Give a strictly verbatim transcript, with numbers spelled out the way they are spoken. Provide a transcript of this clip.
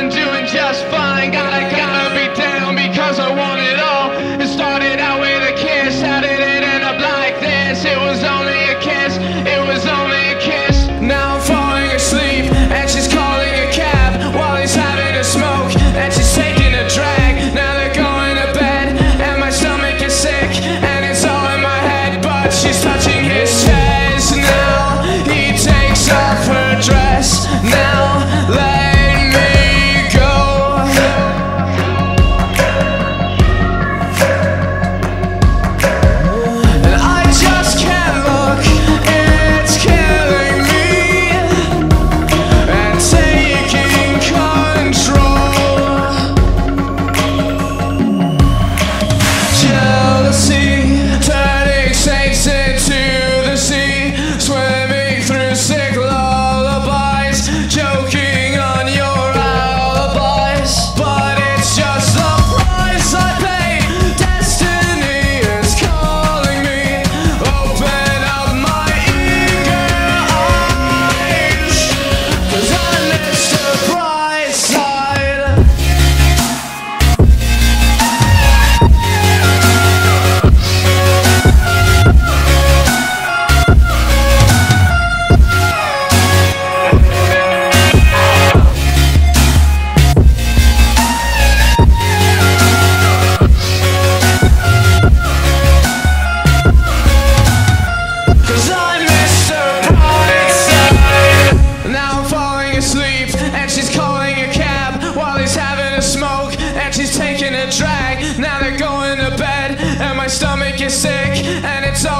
I'm doing just fine. Gotta, gotta be down because I want it all. It started out with a kiss. How did it end up like this? It was only a kiss. It was only a kiss. Now I'm falling asleep and she's calling a cab while he's having a smoke and she's taking a drag. Now they're going to bed and my stomach is sick and it's all in my head, but she's touching his chest. Now he takes off her dress. Now let me go. And I just can't look, it's killing me and taking control. Jealousy turning saints into the sea, swimming through sick lullabies, joking on your alibis. But it's just the price I pay. Destiny is calling me. Open up my eager eyes, 'cause I missed the bright side. Cause I missed her bright side. Now I'm falling asleep and she's calling a cab while he's having a smoke and she's taking a drag. Now they're going to bed and my stomach is sick and it's